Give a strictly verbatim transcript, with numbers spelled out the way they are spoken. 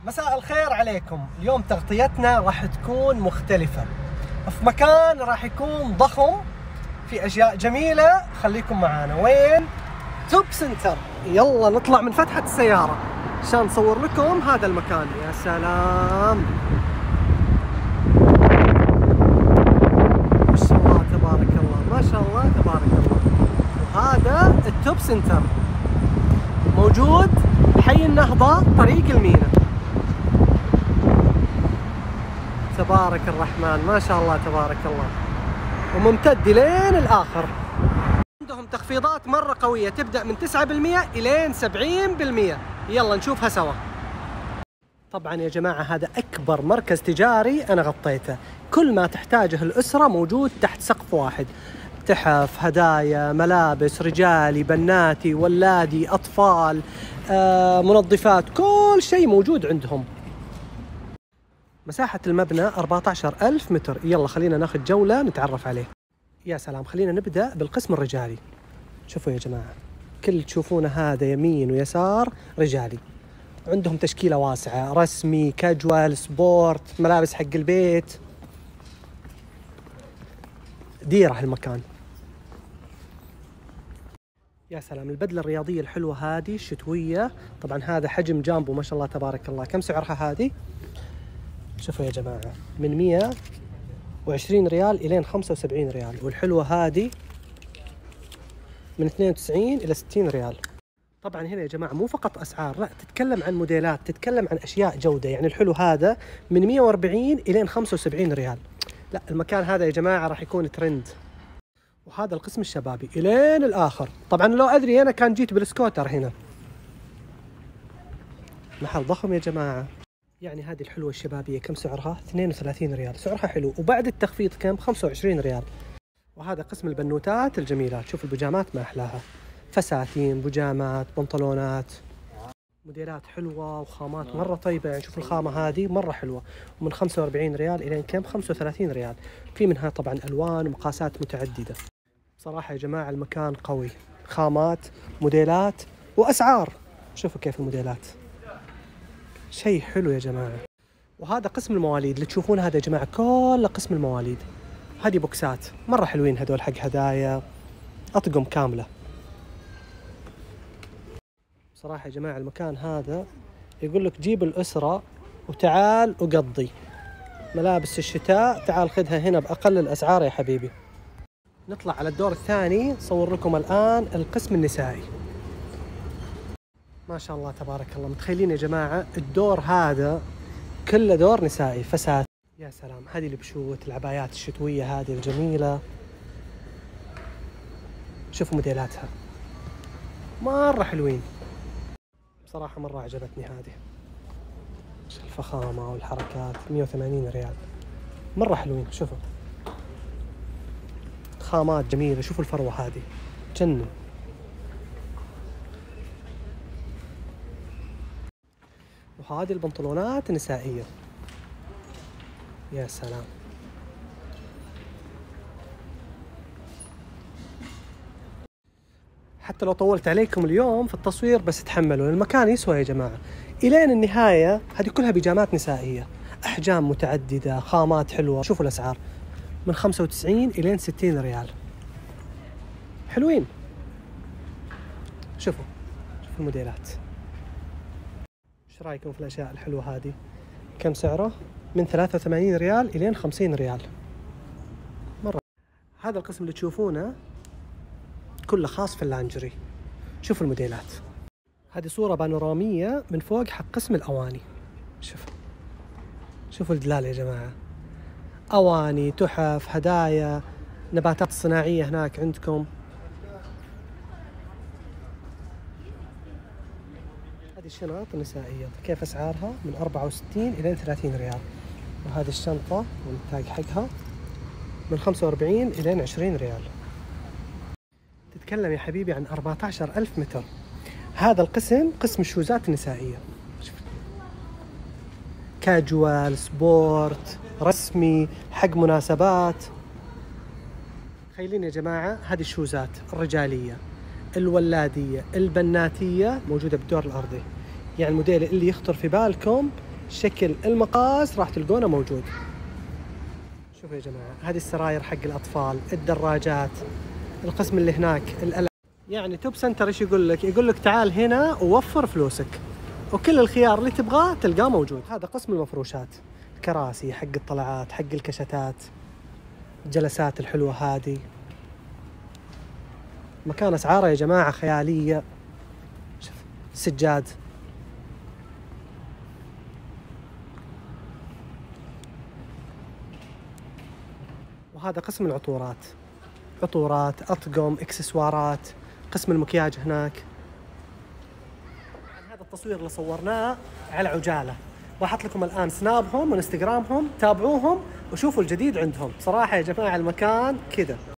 مساء الخير عليكم. اليوم تغطيتنا راح تكون مختلفة، في مكان راح يكون ضخم، في أشياء جميلة. خليكم معانا. وين؟ توب سنتر. يلا نطلع من فتحة السيارة عشان نصور لكم هذا المكان. يا سلام، ما شاء الله تبارك الله، ما شاء الله تبارك الله. وهذا التوب سنتر موجود حي النهضة، طريق المينا. تبارك الرحمن، ما شاء الله تبارك الله، وممتد لين الآخر. عندهم تخفيضات مرة قوية، تبدأ من تسعة بالمئة إلين سبعين بالمئة. يلا نشوفها سوا. طبعا يا جماعة هذا أكبر مركز تجاري أنا غطيته، كل ما تحتاجه الأسرة موجود تحت سقف واحد. تحف، هدايا، ملابس، رجالي، بناتي، ولادي، أطفال، آه، منظفات، كل شيء موجود عندهم. مساحة المبنى أربعة عشر ألف متر. يلا خلينا ناخذ جولة نتعرف عليه. يا سلام، خلينا نبدأ بالقسم الرجالي. شوفوا يا جماعة، كل تشوفونه هذا يمين ويسار رجالي. عندهم تشكيلة واسعة، رسمي، كاجوال، سبورت، ملابس حق البيت. ديرة المكان. يا سلام، البدلة الرياضية الحلوة هذه الشتوية. طبعا هذا حجم جامبو ما شاء الله تبارك الله. كم سعرها هذه؟ شوفوا يا جماعة، من مئة وعشرين ريال إلين خمسة وسبعين ريال. والحلوة هذه من اثنين وتسعين إلى ستين ريال. طبعا هنا يا جماعة مو فقط أسعار، لا، تتكلم عن موديلات، تتكلم عن أشياء جودة. يعني الحلو هذا من مئة وأربعين إلين خمسة وسبعين ريال. لا، المكان هذا يا جماعة راح يكون ترند. وهذا القسم الشبابي إلين الآخر. طبعا لو أدري أنا كان جيت بالسكوتر هنا. محل ضخم يا جماعة. يعني هذه الحلوة الشبابية كم سعرها؟ اثنين وثلاثين ريال. سعرها حلو، وبعد التخفيض كم؟ خمسة وعشرين ريال. وهذا قسم البنوتات الجميلات. شوف البيجامات ما أحلاها، فساتين، بيجامات، بنطلونات، موديلات حلوة وخامات مرة طيبة. يعني شوف الخامة هذه مرة حلوة، ومن خمسة وأربعين ريال إلى كم؟ خمسة وثلاثين ريال. في منها طبعا ألوان ومقاسات متعددة. صراحة يا جماعة المكان قوي، خامات، موديلات، وأسعار. شوفوا كيف الموديلات، شيء حلو يا جماعة. وهذا قسم المواليد اللي تشوفون هذا يا جماعة، كل قسم المواليد. هذه بوكسات مرة حلوين هذول، حق هدايا، أطقم كاملة. صراحة يا جماعة المكان هذا يقول لك جيب الأسرة وتعال وقضي. ملابس الشتاء تعال خذها هنا بأقل الأسعار يا حبيبي. نطلع على الدور الثاني، صور لكم الآن القسم النسائي. ما شاء الله تبارك الله، متخيلين يا جماعة الدور هذا كله دور نسائي، فسات. يا سلام، هذه البشوت، العبايات الشتوية هذه الجميلة. شوفوا موديلاتها مرة حلوين. بصراحة مرة عجبتني هذه. شوف الفخامة والحركات. مئة وثمانين ريال، مرة حلوين. شوفوا خامات جميلة. شوفوا الفروة هذه جنن. وهذه البنطلونات النسائية. يا سلام، حتى لو طولت عليكم اليوم في التصوير بس تحملوا، المكان يسوى يا جماعة. إلين النهاية هذه كلها بيجامات نسائية، أحجام متعددة، خامات حلوة. شوفوا الأسعار من خمسة وتسعين إلين ستين ريال. حلوين. شوفوا شوفوا الموديلات. ايش رايكم في الاشياء الحلوه هذه؟ كم سعره؟ من ثلاثة وثمانين ريال الين خمسين ريال. مره. هذا القسم اللي تشوفونه كله خاص في اللانجري. شوفوا الموديلات. هذه صوره بانوراميه من فوق حق قسم الاواني. شوفوا شوفوا الدلال يا جماعه، اواني، تحف، هدايا، نباتات صناعيه هناك عندكم. هذه الشنط النسائية كيف أسعارها؟ من أربعة وستين إلى ثلاثين ريال. وهذه الشنطة والتاج حقها من خمسة وأربعين إلى عشرين ريال. تتكلم يا حبيبي عن أربعة عشر ألف متر. هذا القسم قسم الشوزات النسائية. كاجوال، سبورت، رسمي، حق مناسبات. تخيلين يا جماعة هذه الشوزات الرجالية، الولادية، البناتية موجودة بالدور الأرضي. يعني الموديل اللي يخطر في بالكم شكل المقاس راح تلقونه موجود. شوفوا يا جماعة، هذه السراير حق الأطفال، الدراجات، القسم اللي هناك الألعاب. يعني توب سنتر ايش يقول لك؟ يقول لك تعال هنا ووفر فلوسك، وكل الخيار اللي تبغاه تلقاه موجود. هذا قسم المفروشات، كراسي حق الطلعات، حق الكشتات، الجلسات الحلوة هذه. مكان أسعاره يا جماعة خيالية. شوف سجاد، وهذا قسم العطورات، عطورات، أطقم، إكسسوارات. قسم المكياج هناك. هذا التصوير اللي صورناه على عجالة، راح أحط لكم الآن سنابهم وانستغرامهم، تابعوهم وشوفوا الجديد عندهم. صراحة يا جماعة المكان كذا